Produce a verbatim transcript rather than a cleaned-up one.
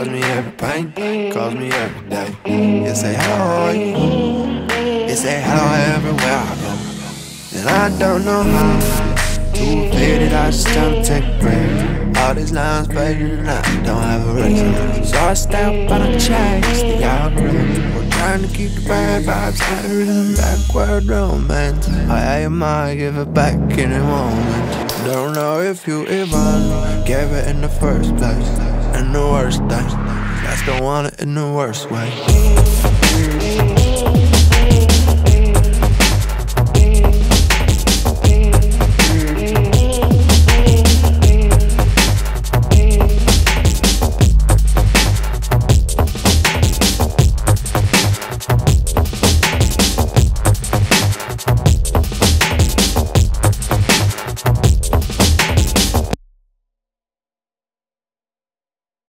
cause me every pain, cause me every day. You say hello, are you? You say hello everywhere I go. And I don't know how to fade it, I just tryna take a break. All these lines fading and I don't have a reason. So I step out and chase the algorithm. We're trying to keep the bad vibes out of rhythm. Backward romance, I am I give it back in a moment. Don't know if you even gave it in the first place. And the worst thing, I still want it in the worst way.